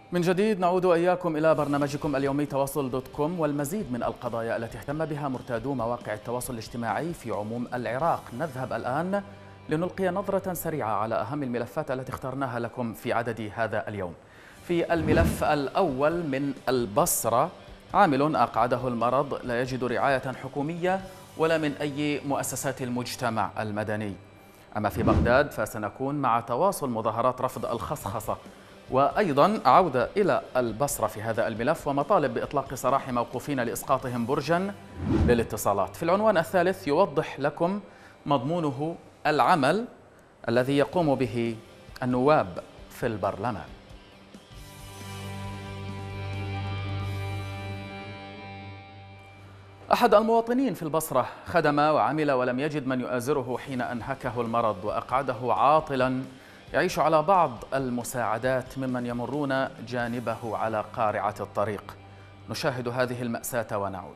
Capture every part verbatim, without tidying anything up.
من جديد نعود إياكم إلى برنامجكم اليومي تواصل دوت كوم والمزيد من القضايا التي اهتم بها مرتادو مواقع التواصل الاجتماعي في عموم العراق. نذهب الآن لنلقي نظرة سريعة على أهم الملفات التي اخترناها لكم في عدد هذا اليوم. في الملف الأول من البصرة، عامل أقعده المرض لا يجد رعاية حكومية ولا من أي مؤسسات المجتمع المدني. أما في بغداد فسنكون مع تواصل مظاهرات رفض الخصخصة، وأيضا عودة إلى البصرة في هذا الملف ومطالب بإطلاق سراح موقوفين لإسقاطهم برجا للاتصالات. في العنوان الثالث يوضح لكم مضمونه العمل الذي يقوم به النواب في البرلمان. أحد المواطنين في البصرة خدم وعمل ولم يجد من يؤازره حين أنهكه المرض وأقعده عاطلا يعيش على بعض المساعدات ممن يمرون جانبه على قارعة الطريق. نشاهد هذه المأساة ونعود.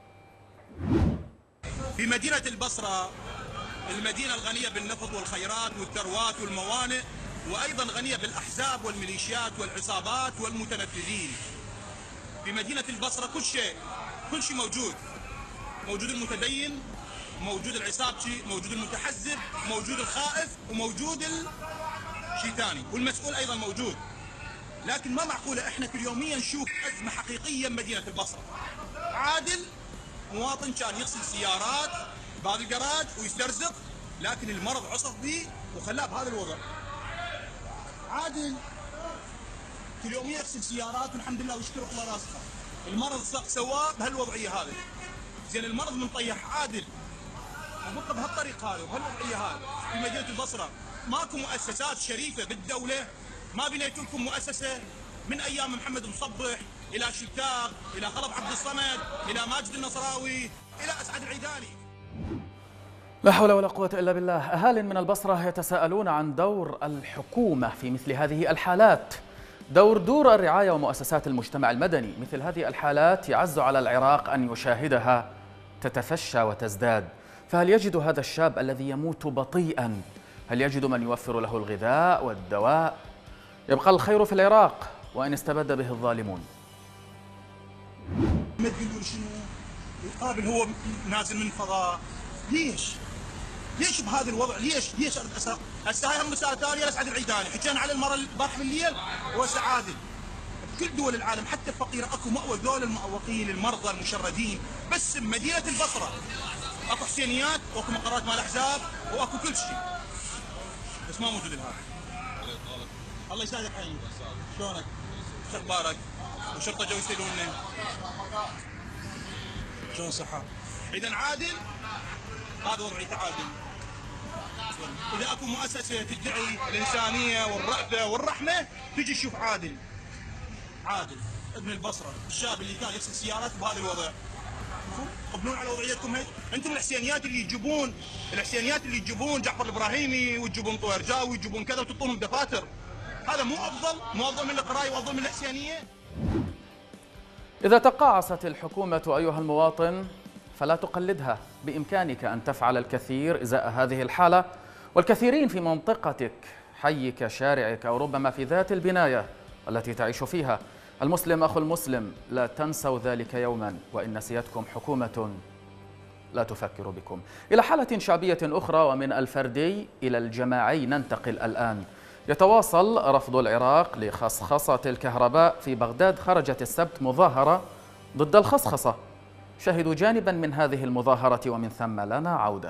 في مدينة البصرة، المدينة الغنية بالنفط والخيرات والثروات والموانئ، وأيضا غنية بالأحزاب والميليشيات والعصابات والمتنفذين. في مدينة البصرة كل شيء كل شيء موجود. موجود المتدين، موجود العصابتي، موجود المتحزب، موجود الخائف، وموجود شيء ثاني، والمسؤول ايضا موجود. لكن ما معقوله احنا كل يوميا نشوف ازمه حقيقيه بمدينه البصره. عادل مواطن كان يغسل سيارات بهذا الجراج ويسترزق، لكن المرض عصف به وخلاه بهذا الوضع. عادل كل يوم يغسل سيارات والحمد لله ويشكر الله راسخه. المرض سواه بهالوضعيه هذه. زين المرض من طيح عادل وبقى بهالطريق هذا وبهالوضعيه هذه في مدينه البصره. ماكو مؤسسات شريفه بالدوله، ما بنيتوا لكم مؤسسه من ايام محمد مصبح الى شتاب الى خلف عبد الصمد الى ماجد النصراوي الى اسعد العيداني. لا حول ولا قوة إلا بالله. أهال من البصرة يتساءلون عن دور الحكومة في مثل هذه الحالات. دور دور الرعاية ومؤسسات المجتمع المدني. مثل هذه الحالات يعز على العراق أن يشاهدها تتفشى وتزداد. فهل يجد هذا الشاب الذي يموت بطيئا، هل يجد من يوفر له الغذاء والدواء؟ يبقى الخير في العراق وإن استبد به الظالمون. ما تقول شنو يقابل هو نازل من فضاء؟ ليش؟ ليش بهذا الوضع؟ ليش؟ ليش هسه هاي هم رسالة ثانية لأسعد العيداني، حكينا على المرة البارح بالليل وهسه عادل. بكل دول العالم حتى الفقيرة اكو مأوى، ذول المعوقين المرضى المشردين، بس بمدينة البصرة اكو حسينيات واكو مقرات مال احزاب واكو كل شيء. بس ما موجود الهذا. الله يسعدك حي. شلونك؟ شو اخبارك؟ والشرطه جو يسالوننا. شلون صحة؟ اذا عادل هذا وضعيته عادل. اذا اكو مؤسسه تدعي الانسانيه والرأفه والرحمه تجي تشوف عادل. عادل ابن البصره، الشاب اللي كان يغسل سيارات بهذا الوضع. تقبلون على وضعيتكم هي؟ انتم الحسينيات اللي يجيبون الحسينيات اللي يجيبون جعفر الابراهيمي وتجيبون طويرجاوي ويجيبون كذا وتعطونهم دفاتر. هذا مو افضل؟ مو افضل من القرايه وافضل من الحسينيه؟ إذا تقاعست الحكومة أيها المواطن فلا تقلدها. بإمكانك أن تفعل الكثير إزاء هذه الحالة، والكثيرين في منطقتك، حيك، شارعك، أو ربما في ذات البناية التي تعيش فيها. المسلم أخو المسلم، لا تنسوا ذلك يوما، وإن نسيتكم حكومة لا تفكر بكم. إلى حالة شعبية أخرى، ومن الفردي إلى الجماعي ننتقل الآن. يتواصل رفض العراق لخصخصة الكهرباء. في بغداد خرجت السبت مظاهرة ضد الخصخصة. شاهدوا جانبا من هذه المظاهرة ومن ثم لنا عودة.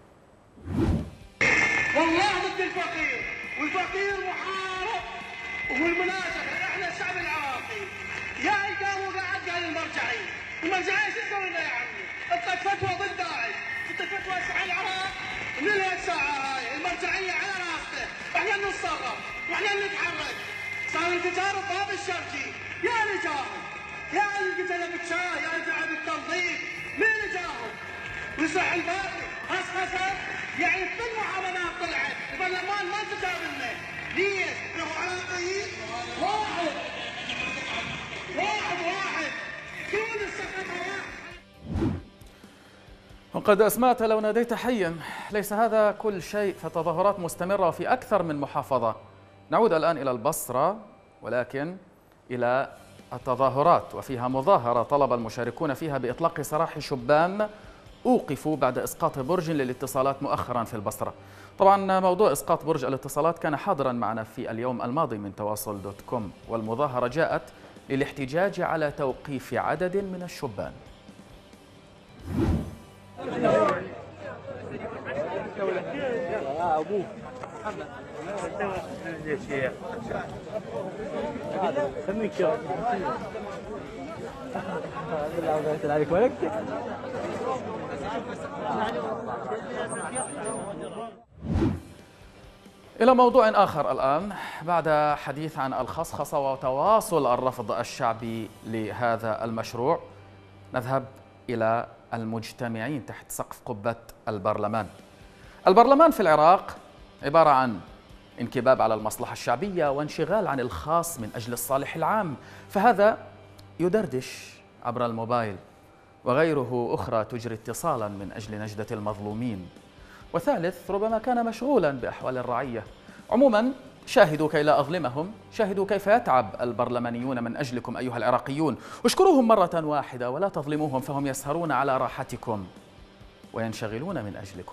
والله ضد الفقير، والفقير محارب، والمناسبة احنا الشعب العراقي يا يقاموا قاعد قال المرجعية، المرجعية شو تسوي لنا يا عمي؟ اطلق فتوى ضد داعش، انت فتوى على العراق من الساعة هاي، المرجعية على راسته، احنا نتصرف واحنا نتحرك. صار التجارب باب الشرقي، يا رجال يا اللي قتل بالشاي يا اللي بالتنظيف، مين جاهم؟ ويصح الباقي خصخصة يعني كل المعاملات طلعت، البرلمان ما انتجاب لنا، ليش؟ له عراقيين واحد واحد واحد كل السقطة واحد. وقد أسمعت لو ناديت حيا. ليس هذا كل شيء، فتظاهرات مستمرة في أكثر من محافظة. نعود الآن إلى البصرة، ولكن إلى التظاهرات، وفيها مظاهرة طلب المشاركون فيها بإطلاق سراح شبان أوقفوا بعد إسقاط برج للاتصالات مؤخرا في البصرة. طبعا موضوع إسقاط برج الاتصالات كان حاضرا معنا في اليوم الماضي من تواصل دوت كوم، والمظاهرة جاءت للاحتجاج على توقيف عدد من الشبان. إلى موضوع آخر الآن، بعد حديث عن الخصخصة وتواصل الرفض الشعبي لهذا المشروع، نذهب إلى المجتمعين تحت سقف قبة البرلمان. البرلمان في العراق عبارة عن انكباب على المصلحة الشعبية وانشغال عن الخاص من أجل الصالح العام، فهذا يدردش عبر الموبايل، وغيره أخرى تجري اتصالا من أجل نجدة المظلومين، وثالث ربما كان مشغولا بأحوال الرعية. عموما شاهدوا كي لا أظلمهم، شاهدوا كيف يتعب البرلمانيون من أجلكم أيها العراقيون، اشكروهم مرة واحدة ولا تظلموهم، فهم يسهرون على راحتكم وينشغلون من أجلكم.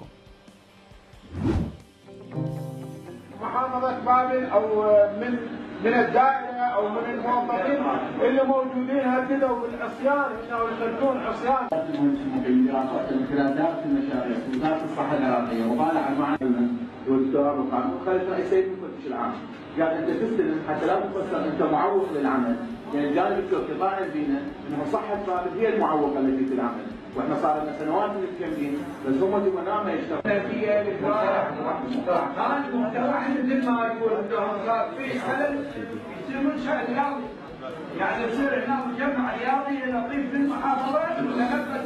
محافظة بابل أو من من الدائرة أو من الموظفين اللي موجودين هددوا بالعصيان إنه يخلون عصيان. المهندسين دراسات من خلال دائرة المشاريع وزارة الصحة العراقية وطالع معنا والدكتور وقانون خالد رئيس المفتش العام قال أنت تستلم حتى لا تفسر أنت معوق للعمل، يعني الجانب الشرطي طالع فينا أنه صحة بابل هي المعوقة التي في العمل، واحنا صار لنا سنوات متكملين بس هم تبغى ما يشتغلون. هي المقترح هذا المقترح مثل ما يقول صار في خلل يصير منشأ رياضي، يعني يصير هنا مجمع رياضي لطيف في المحافظة ونقدر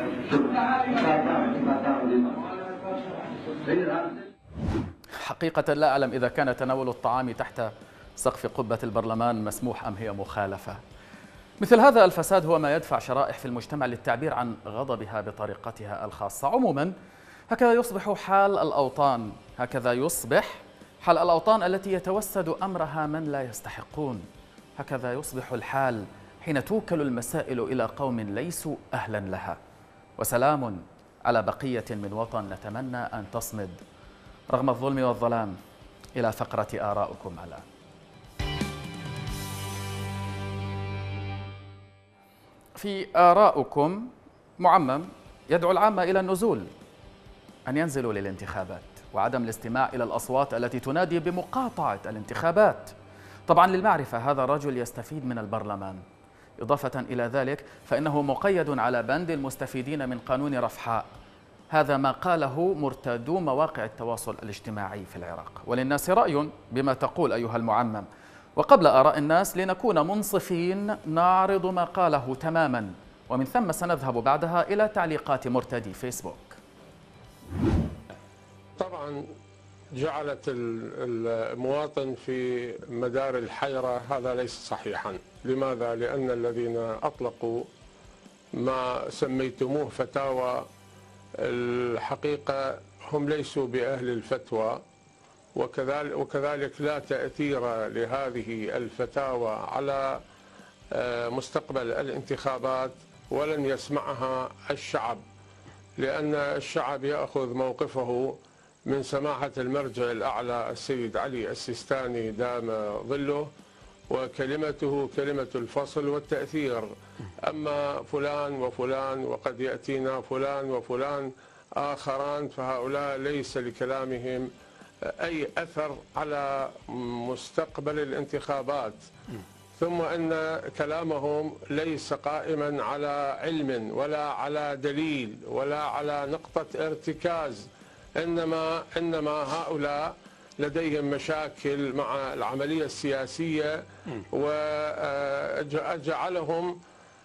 تسلم. حقيقة لا أعلم إذا كان تناول الطعام تحت سقف قبة البرلمان مسموح أم هي مخالفة. مثل هذا الفساد هو ما يدفع شرائح في المجتمع للتعبير عن غضبها بطريقتها الخاصة. عموما هكذا يصبح حال الأوطان، هكذا يصبح حال الأوطان التي يتوسد أمرها من لا يستحقون، هكذا يصبح الحال حين توكل المسائل إلى قوم ليسوا أهلا لها. وسلام على بقية من وطن نتمنى أن تصمد رغم الظلم والظلام. إلى فقرة آراؤكم الآن. في آراؤكم معمم يدعو العامة إلى النزول، أن ينزلوا للانتخابات وعدم الاستماع إلى الأصوات التي تنادي بمقاطعة الانتخابات. طبعا للمعرفة هذا الرجل يستفيد من البرلمان، إضافة إلى ذلك فإنه مقيد على بند المستفيدين من قانون رفحاء. هذا ما قاله مرتادو مواقع التواصل الاجتماعي في العراق. وللناس رأي بما تقول أيها المعمم، وقبل آراء الناس لنكون منصفين نعرض ما قاله تماما، ومن ثم سنذهب بعدها إلى تعليقات مرتدي فيسبوك. طبعا جعلت المواطن في مدار الحيرة، هذا ليس صحيحا. لماذا؟ لأن الذين أطلقوا ما سميتموه فتاوى الحقيقة هم ليسوا بأهل الفتوى، وكذلك, وكذلك لا تأثير لهذه الفتاوى على مستقبل الانتخابات، ولن يسمعها الشعب، لأن الشعب يأخذ موقفه من سماحة المرجع الأعلى السيد علي السيستاني دام ظله، وكلمته كلمة الفصل والتأثير. أما فلان وفلان وقد يأتينا فلان وفلان آخران، فهؤلاء ليس لكلامهم أي أثر على مستقبل الانتخابات، ثم أن كلامهم ليس قائما على علم ولا على دليل ولا على نقطة ارتكاز، إنما إنما هؤلاء لديهم مشاكل مع العملية السياسية، وجعلهم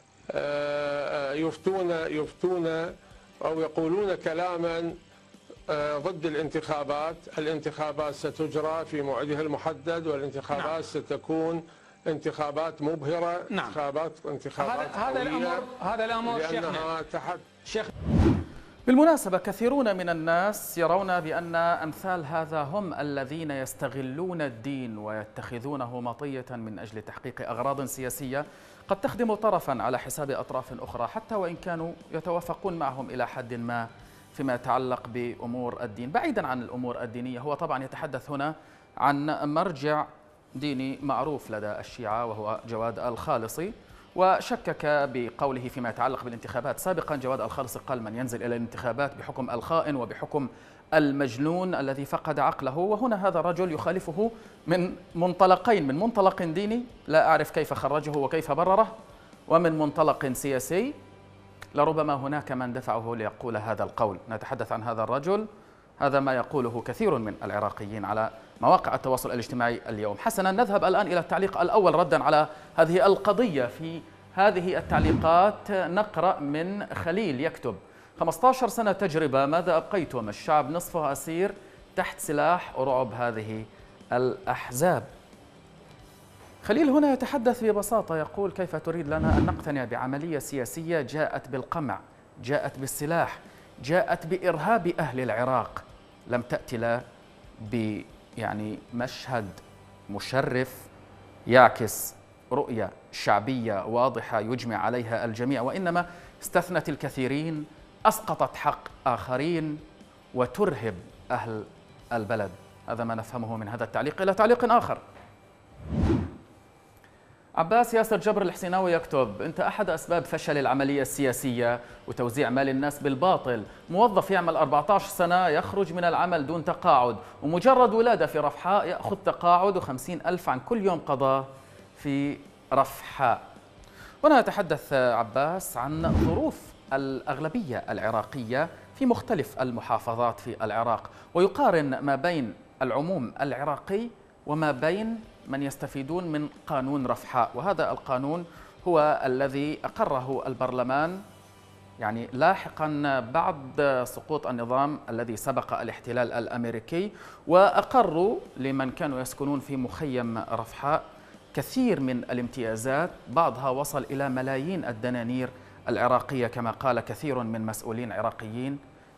يفتون يفتون أو يقولون كلاما ضد الانتخابات. الانتخابات ستجرى في موعدها المحدد، والانتخابات نعم. ستكون انتخابات مبهرة. نعم. انتخابات انتخابات هذا هذا الأمر هذا الأمر لأنها تحت شيخ. بالمناسبة كثيرون من الناس يرون بأن أمثال هذا هم الذين يستغلون الدين ويتخذونه مطية من أجل تحقيق أغراض سياسية قد تخدم طرفا على حساب أطراف أخرى، حتى وإن كانوا يتوافقون معهم إلى حد ما فيما يتعلق بأمور الدين. بعيدا عن الأمور الدينية، هو طبعا يتحدث هنا عن مرجع ديني معروف لدى الشيعة وهو جواد الخالصي، وشكك بقوله فيما يتعلق بالانتخابات. سابقا جواد الخالصي قال من ينزل إلى الانتخابات بحكم الخائن وبحكم المجنون الذي فقد عقله، وهنا هذا الرجل يخالفه من منطلقين، من منطلق ديني لا أعرف كيف خرجه وكيف برره، ومن منطلق سياسي لربما هناك من دفعه ليقول هذا القول. نتحدث عن هذا الرجل، هذا ما يقوله كثير من العراقيين على مواقع التواصل الاجتماعي اليوم. حسنا، نذهب الآن إلى التعليق الأول ردا على هذه القضية. في هذه التعليقات نقرأ من خليل يكتب: خمسة عشر سنة تجربة، ماذا أبقيتم؟ الشعب نصفه أسير تحت سلاح رعب هذه الأحزاب. خليل هنا يتحدث ببساطة، يقول كيف تريد لنا أن نقتنع بعملية سياسية جاءت بالقمع، جاءت بالسلاح، جاءت بإرهاب أهل العراق، لم تأتي لا ب يعني مشهد مشرف يعكس رؤية شعبية واضحة يجمع عليها الجميع، وإنما استثنت الكثيرين، أسقطت حق آخرين، وترهب أهل البلد. هذا ما نفهمه من هذا التعليق. إلى تعليق آخر، عباس ياسر جبر الحسيناوي يكتب: أنت أحد أسباب فشل العملية السياسية وتوزيع مال الناس بالباطل. موظف يعمل أربعة عشر سنة يخرج من العمل دون تقاعد، ومجرد ولادة في رفحاء يأخذ تقاعد وخمسين ألف عن كل يوم قضاء في رفحاء. هنا يتحدث عباس عن ظروف الأغلبية العراقية في مختلف المحافظات في العراق، ويقارن ما بين العموم العراقي وما بين من يستفيدون من قانون رفحاء. وهذا القانون هو الذي أقره البرلمان يعني لاحقا بعد سقوط النظام الذي سبق الاحتلال الأمريكي، وأقروا لمن كانوا يسكنون في مخيم رفحاء كثير من الامتيازات، بعضها وصل إلى ملايين الدنانير العراقية كما قال كثير من مسؤولين عراقيين.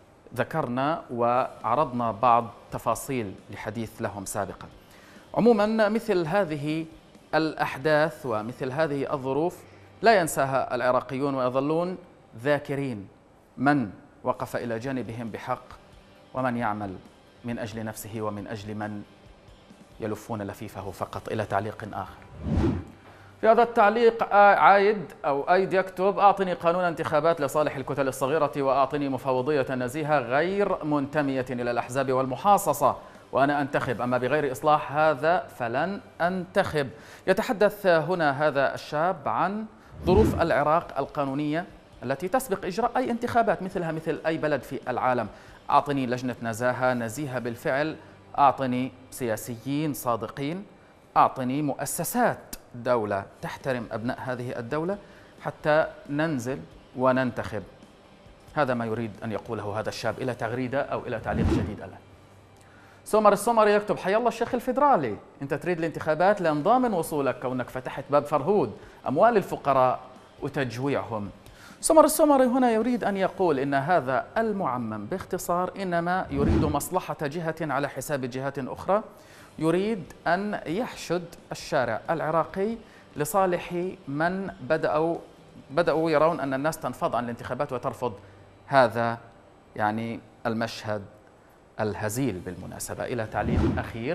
ذكرنا وعرضنا بعض تفاصيل لحديث لهم سابقا. عموما مثل هذه الأحداث ومثل هذه الظروف لا ينساها العراقيون، ويظلون ذاكرين من وقف إلى جانبهم بحق ومن يعمل من أجل نفسه ومن أجل من يلفون لفيفه فقط. إلى تعليق آخر. في هذا التعليق عايد أو أيد يكتب: أعطني قانون انتخابات لصالح الكتل الصغيرة، وأعطني مفوضية نزيهة غير منتمية إلى الأحزاب والمحاصصة، وأنا أنتخب، أما بغير إصلاح هذا فلن أنتخب. يتحدث هنا هذا الشاب عن ظروف العراق القانونية التي تسبق إجراء أي انتخابات مثلها مثل أي بلد في العالم. أعطني لجنة نزاهة نزيهة بالفعل، أعطني سياسيين صادقين، أعطني مؤسسات دولة تحترم أبناء هذه الدولة حتى ننزل وننتخب. هذا ما يريد أن يقوله هذا الشاب. إلى تغريدة أو إلى تعليق جديد الآن. سومر السومري يكتب: حي الله الشيخ الفيدرالي، أنت تريد الانتخابات لأن ضامن وصولك كونك فتحت باب فرهود أموال الفقراء وتجويعهم. سومر السومري هنا يريد أن يقول إن هذا المعمم باختصار إنما يريد مصلحة جهة على حساب جهات أخرى، يريد أن يحشد الشارع العراقي لصالح من بدأوا بدأوا يرون أن الناس تنفض عن الانتخابات وترفض هذا يعني المشهد الهزيل بالمناسبة. إلى تعليق أخير،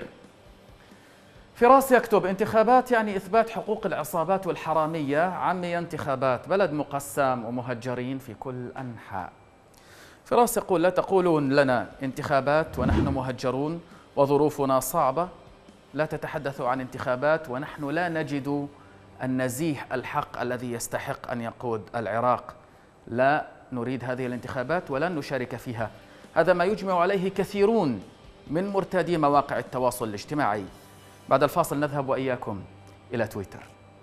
فراس يكتب: انتخابات يعني إثبات حقوق العصابات والحرامية، عمي انتخابات، بلد مقسم ومهجرين في كل أنحاء. فراس يقول: لا تقولون لنا انتخابات ونحن مهجرون وظروفنا صعبة، لا تتحدثوا عن انتخابات ونحن لا نجد النزيه الحق الذي يستحق أن يقود العراق. لا نريد هذه الانتخابات ولن نشارك فيها. هذا ما يجمع عليه كثيرون من مرتادي مواقع التواصل الاجتماعي. بعد الفاصل نذهب وإياكم إلى تويتر.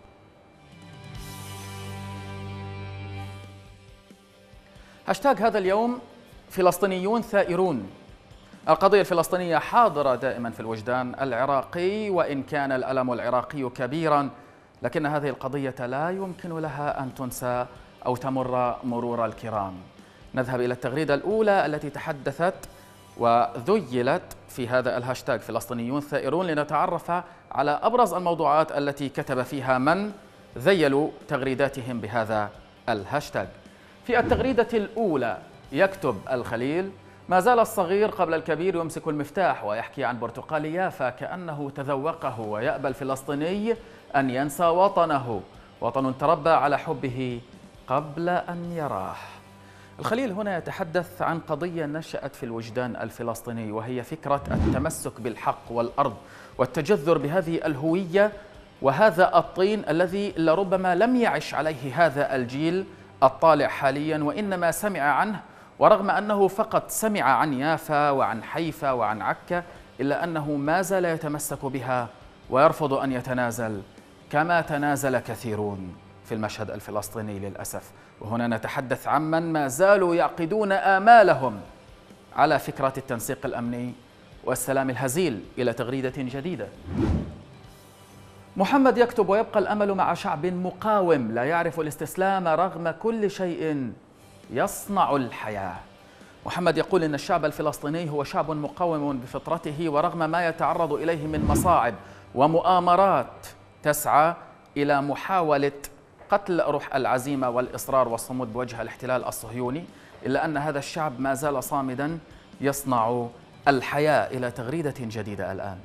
هاشتاج هذا اليوم: فلسطينيون ثائرون. القضية الفلسطينية حاضرة دائما في الوجدان العراقي، وإن كان الألم العراقي كبيرا، لكن هذه القضية لا يمكن لها أن تنسى أو تمر مرور الكرام. نذهب إلى التغريدة الأولى التي تحدثت وذيلت في هذا الهاشتاج فلسطينيون ثائرون، لنتعرف على أبرز الموضوعات التي كتب فيها من ذيلوا تغريداتهم بهذا الهاشتاج. في التغريدة الأولى يكتب الخليل: ما زال الصغير قبل الكبير يمسك المفتاح، ويحكي عن برتقال يافا كأنه تذوقه، ويأبى الفلسطيني أن ينسى وطنه، وطن تربى على حبه قبل أن يراه. الخليل هنا يتحدث عن قضية نشأت في الوجدان الفلسطيني، وهي فكرة التمسك بالحق والأرض والتجذر بهذه الهوية وهذا الطين الذي لربما لم يعش عليه هذا الجيل الطالع حاليا، وإنما سمع عنه، ورغم أنه فقط سمع عن يافا وعن حيفا وعن عكا، إلا أنه ما زال يتمسك بها ويرفض أن يتنازل كما تنازل كثيرون في المشهد الفلسطيني للأسف. وهنا نتحدث عمن ما زالوا يعقدون آمالهم على فكرة التنسيق الأمني والسلام الهزيل. إلى تغريدة جديدة. محمد يكتب: ويبقى الأمل مع شعب مقاوم لا يعرف الاستسلام رغم كل شيء يصنع الحياة. محمد يقول إن الشعب الفلسطيني هو شعب مقاوم بفطرته، ورغم ما يتعرض إليه من مصاعب ومؤامرات تسعى إلى محاولة قتل روح العزيمة والإصرار والصمود بوجه الاحتلال الصهيوني، إلا أن هذا الشعب ما زال صامدا يصنع الحياة. إلى تغريدة جديدة الآن.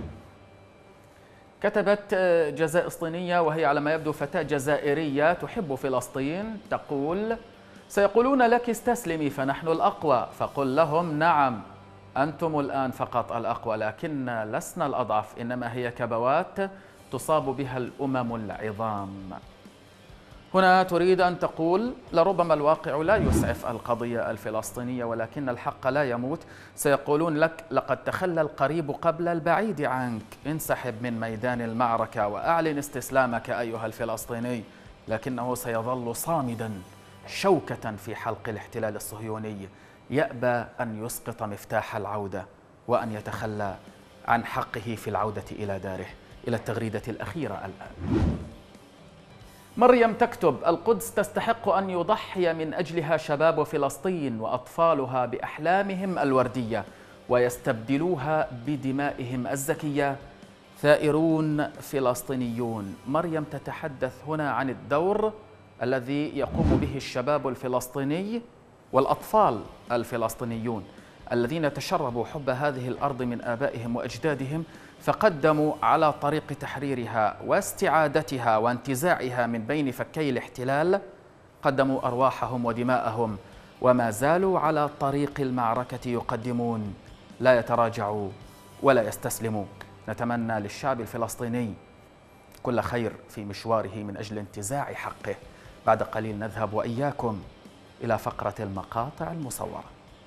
كتبت جزائرية وهي على ما يبدو فتاة جزائرية تحب فلسطين، تقول: سيقولون لك استسلمي فنحن الأقوى، فقل لهم نعم أنتم الآن فقط الأقوى، لكن لسنا الأضعف، إنما هي كبوات تصاب بها الأمم العظام. هنا تريد أن تقول: لربما الواقع لا يسعف القضية الفلسطينية، ولكن الحق لا يموت. سيقولون لك: لقد تخلى القريب قبل البعيد عنك، انسحب من ميدان المعركة وأعلن استسلامك أيها الفلسطيني، لكنه سيظل صامدا شوكة في حلق الاحتلال الصهيوني، يأبى أن يسقط مفتاح العودة وأن يتخلى عن حقه في العودة إلى داره. إلى التغريدة الأخيرة الآن. مريم تكتب: القدس تستحق أن يضحي من أجلها شباب فلسطين وأطفالها بأحلامهم الوردية ويستبدلوها بدمائهم الزكية. ثائرون فلسطينيون. مريم تتحدث هنا عن الدور الذي يقوم به الشباب الفلسطيني والأطفال الفلسطينيون الذين تشربوا حب هذه الأرض من آبائهم وأجدادهم، فقدموا على طريق تحريرها واستعادتها وانتزاعها من بين فكي الاحتلال، قدموا أرواحهم ودماءهم، وما زالوا على طريق المعركة يقدمون، لا يتراجعوا ولا يستسلموا. نتمنى للشعب الفلسطيني كل خير في مشواره من أجل انتزاع حقه. بعد قليل نذهب وإياكم إلى فقرة المقاطع المصورة.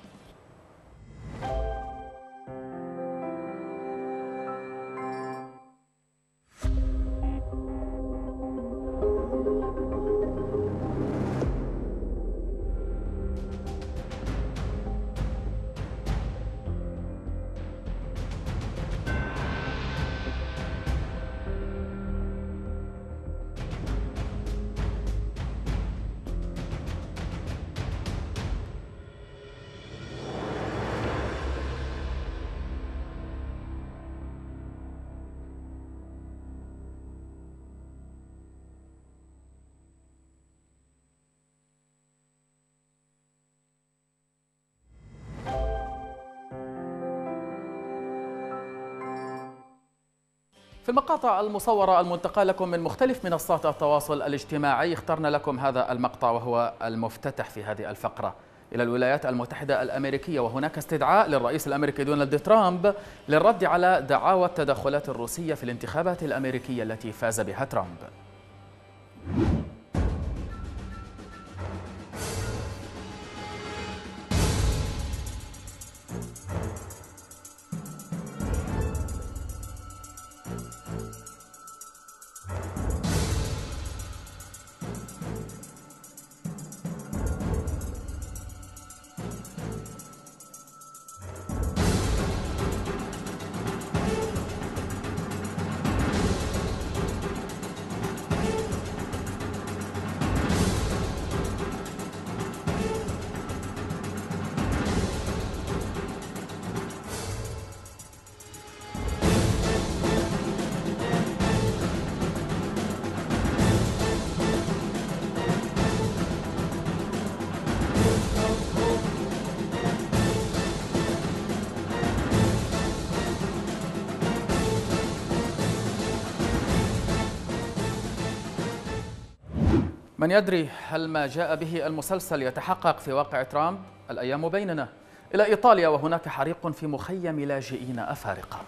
في المقاطع المصورة المنتقى لكم من مختلف منصات التواصل الاجتماعي، اخترنا لكم هذا المقطع وهو المفتتح في هذه الفقرة إلى الولايات المتحدة الأمريكية، وهناك استدعاء للرئيس الأمريكي دونالد ترامب للرد على دعاوى التدخلات الروسية في الانتخابات الأمريكية التي فاز بها ترامب. من يدري هل ما جاء به المسلسل يتحقق في واقع ترامب؟ الأيام بيننا. إلى إيطاليا وهناك حريق في مخيم لاجئين أفارقة.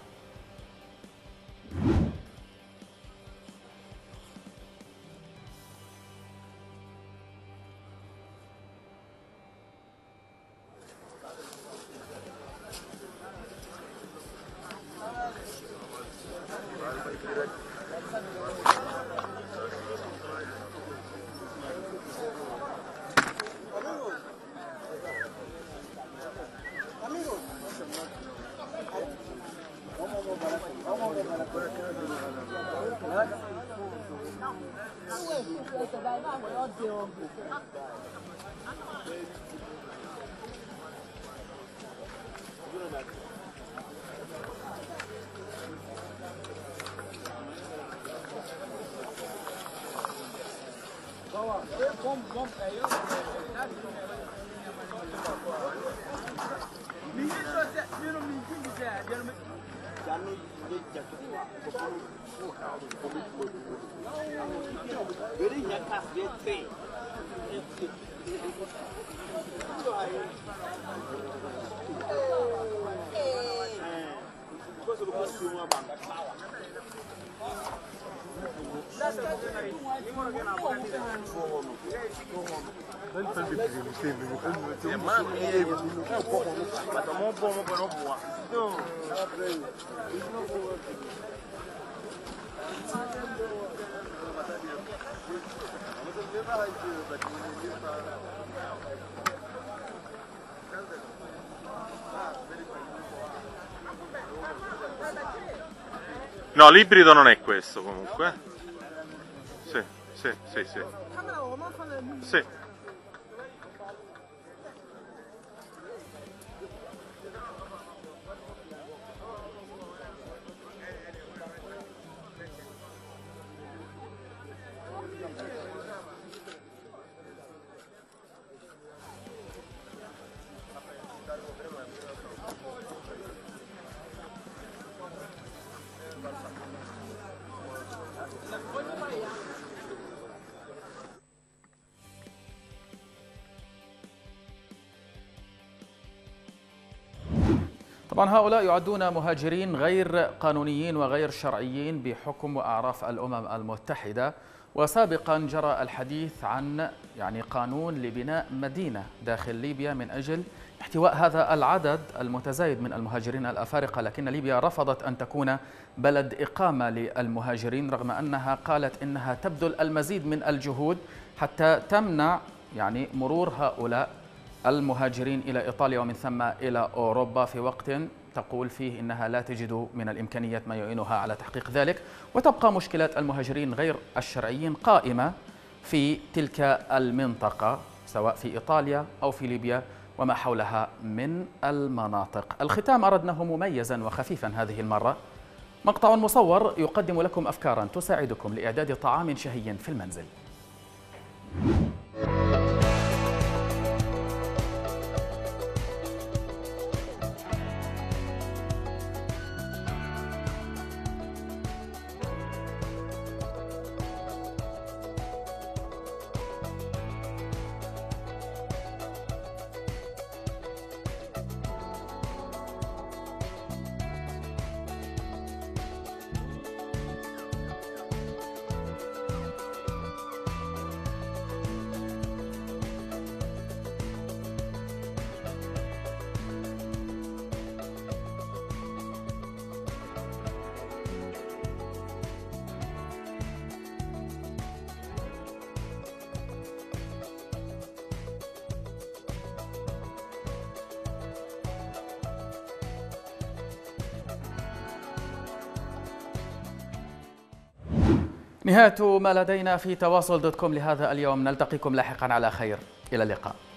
No, l'ibrido non è questo comunque. Sì, sì, sì, sì. Sì. طبعا هؤلاء يعدون مهاجرين غير قانونيين وغير شرعيين بحكم وأعراف الأمم المتحدة. وسابقا جرى الحديث عن يعني قانون لبناء مدينة داخل ليبيا من أجل احتواء هذا العدد المتزايد من المهاجرين الأفارقة، لكن ليبيا رفضت أن تكون بلد إقامة للمهاجرين رغم أنها قالت إنها تبذل المزيد من الجهود حتى تمنع يعني مرور هؤلاء المهاجرين إلى إيطاليا ومن ثم إلى أوروبا في وقت تقول فيه إنها لا تجد من الإمكانيات ما يعينها على تحقيق ذلك. وتبقى مشكلات المهاجرين غير الشرعيين قائمة في تلك المنطقة سواء في إيطاليا أو في ليبيا وما حولها من المناطق. الختام أردناه مميزا وخفيفا هذه المرة. مقطع مصور يقدم لكم أفكارا تساعدكم لإعداد طعام شهي في المنزل. نهاية ما لدينا في تواصل دوت كوم لهذا اليوم. نلتقيكم لاحقا على خير. إلى اللقاء.